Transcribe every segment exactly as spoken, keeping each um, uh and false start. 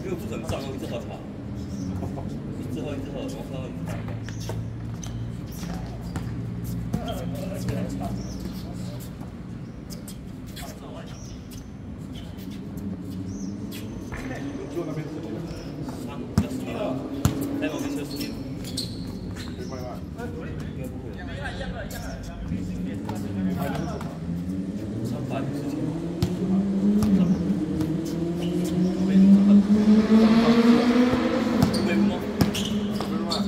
个不是很脏哦，一直喝茶，一直喝一直喝，然后喝到一直打。 做那边十年了， 三二十年了，在我们车十年。 可以卖吗？ 应该不会。 卖的是什么？ 三百五十钱。贵吗？ 贵吗？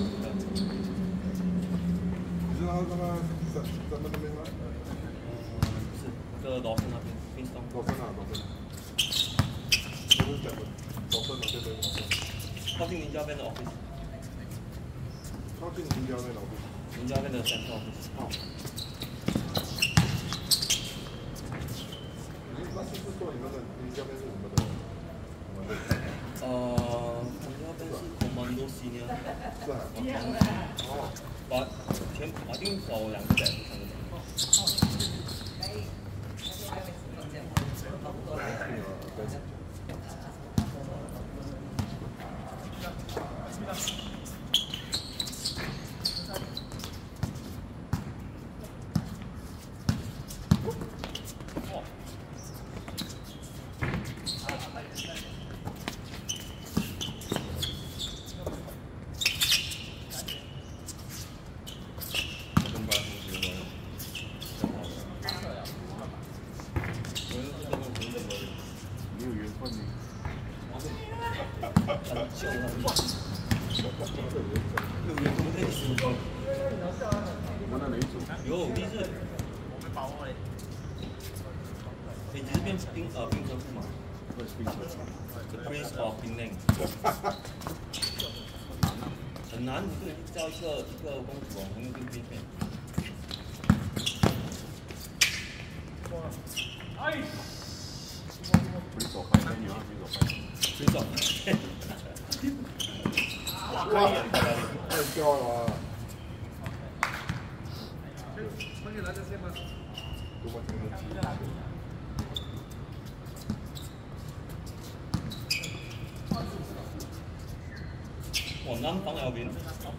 你知道那个咱咱们那边吗？ 呃，不是，那个罗森那边，冰冻。 罗森啊，罗森。我是讲的，罗森那边的罗森。 靠近林家边的 office。 靠近林家那老师。 林家边的 central office。 哦。那是不是说你们的林家边是我们的？我们的。 呃，林家边是 commando senior。 是啊。 哦。把全把定找两个仔，三个仔。 没有缘分呢。 很久了。有缘分可以死吗？ 我那哪一组？ 有，第一次。你只是变冰呃冰车库嘛？ 不是冰车。 The Prince of Penang。很难，你不能叫一个一个公主哦，我们冰冰片。哎。 水手派，你要水手派。 水手。 哇，太漂亮了！多么挺能骑。 哇，南方那边。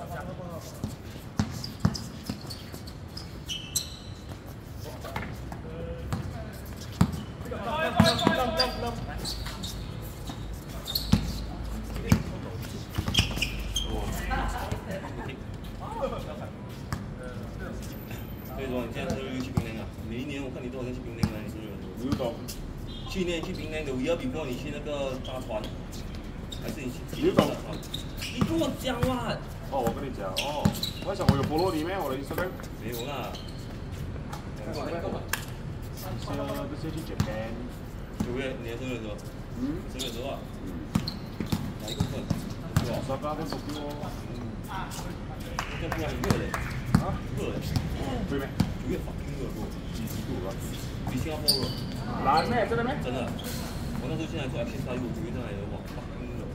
所以说你现在是不是又去槟榔啊？每一年我看你都好像去槟榔啊，你是不是？ 刘总， 去年去槟榔的 year before 你去那个大船，还是你去？ 刘总， 你跟我讲嘛。 哦，我跟你讲，哦，我还想我有 follow 你咩？我的 Instagram。 没有啦。 这些这些去 Japan。 九月你生日是吧？ 嗯。 生日时候啊？ 嗯。 哪一个份？是吧？ 沙巴跟手机哦。 嗯。这不然热嘞。啊？热嘞。 对咩？ 九月 fucking 热不？ 几几度啊？ 比新加坡热。 难咩？真的咩？ 真的。我那时候现在做 Action Star，九月上来的哇 fucking 热。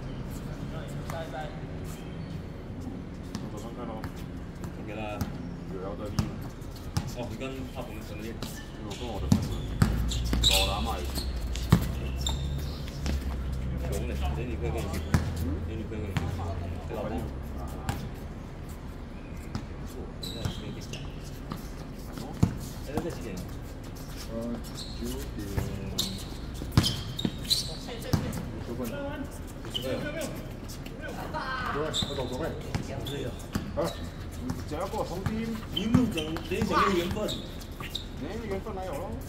我走看看咯。 OK 啦。 有要的力。 哦，你跟他朋友怎么练？ 我跟我的朋友。老拿嘛也是。 穷嘞，你女朋友跟你去？嗯？你女朋友跟你去？你老婆？现在几点？哎，现在几点？ 呃，九点。五十分。 五十分。 各位，我走准备。 不是呀。 啊，你讲要跟我同team？ 你没有讲，你讲有缘分。 没缘分来有咯。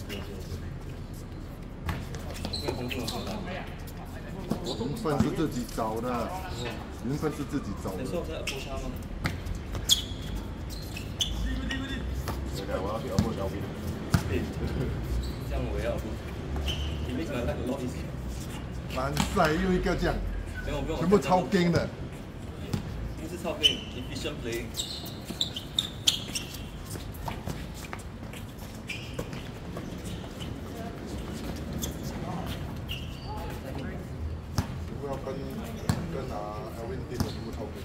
我跟同事说的。 缘分是自己找的，缘分是自己找的。 你说我在播他吗？ 对的，我要去耳朵小兵。 对，这样我也要播。你为什么那个 lock 蛮帅，又一个这样， 没有不用， 全部超硬的。 不是超硬 ，efficient playing。 要跟跟啊 Alvin 店的全部超硬。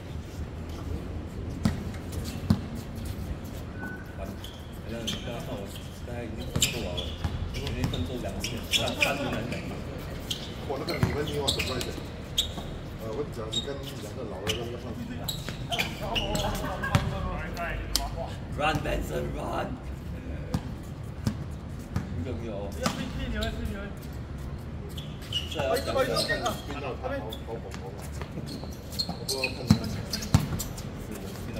完，好像你刚刚看我，刚才已经分做完了，如果已经分做两天，三三天两天。 我那个你们你我 surprise。 不讲，你看两个老的那个胖子。 Run Benson run！ 有没有？这要讲的。 冰到他好好红红啊！我不知道看他。 是的，冰到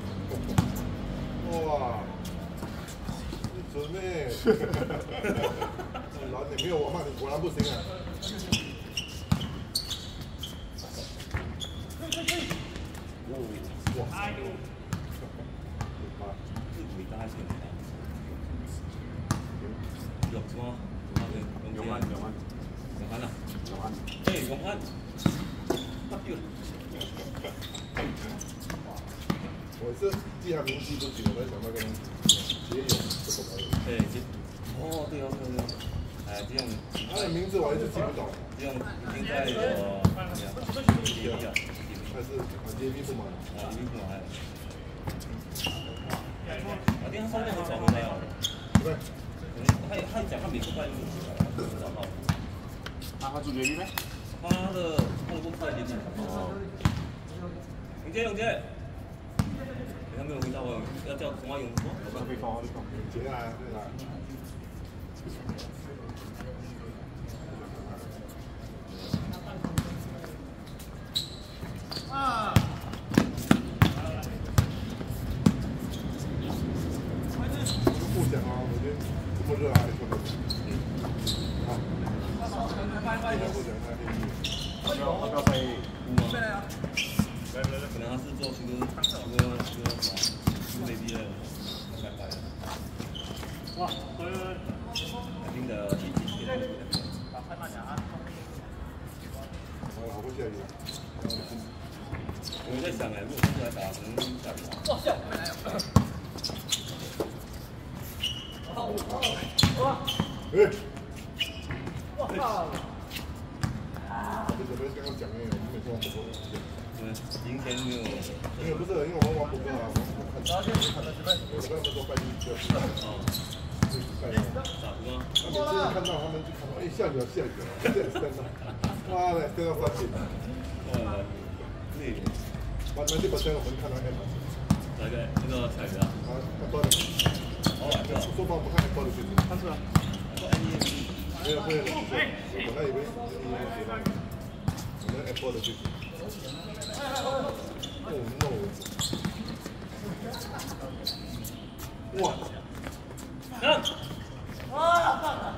红。 哇！你准呢？老你没有我慢，你果然不行啊！哇！哎呦！ 这尾巴还是很大。有什么？ 两万，两万， 两万啊！ 两万。 哎，两万！哎呦！ 我是记他名记不起，我在想那个杰勇什么的。 对，杰。哦，对哦，对哦。哎，这样。 他的名字我一直记不懂。 这样已经在呃，杰比啊， 还是啊杰比不买。 啊，杰比不买。啊，这样上面很少回来哦。 对。 他他讲他每个班都知道到。 他他住捷运咩？ 他的他的公司在捷运。哦。永杰永杰，你还没有回答我，要叫童话永什么？ 我刚被放，被放。 永杰啊，对啦。 啊！ 不讲啊，我觉得这么热还说的。啊。不讲不讲，那可以。 要要不要飞？ 可能他是做这个这个这个什么这个 baby 的，拜拜的。哇，对对对。肯定的，一起点。 哦，好不下雨。 我在想哎，如果出来打，可能下雨。哇，下回来了。哇！ 哎！我靠！这边刚刚讲的，我们没说不够。 对，今天没有。 因为不是，因为我们玩扑克啊，我们看。然后先看到这边，我跟他们说拜一就。哦。拜一。 咋的吗？ 他每次看到他们就看到，哎，下雨了，下雨了，这样子的。哇嘞，这样发起。 哇，对。 百分之百我们看到 M。 哪个？那个彩鱼啊？ 啊，很多的。哦，这样，说法不看很多的事情。看出来。没有，没有，我本来以为你也知道，我们 Apple 的事情。Oh no！ 哇！ 上！ 哇！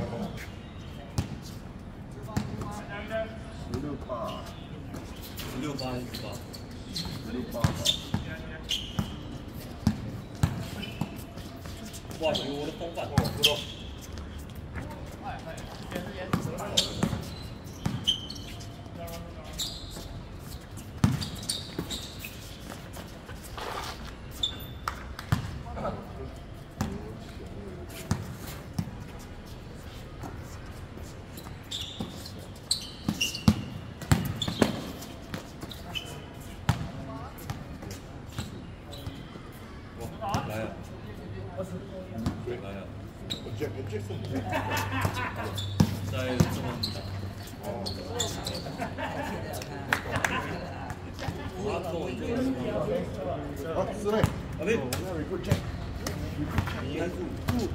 十六八， 十六八是吧？ 十六八。 哇，有我的风范。 哦，知道。 来呀！来呀！ 我讲的就是你。 在这么打。 哦。 他跟我这个什么？ 好，四位。 阿妹。 Very good check. 你应该是。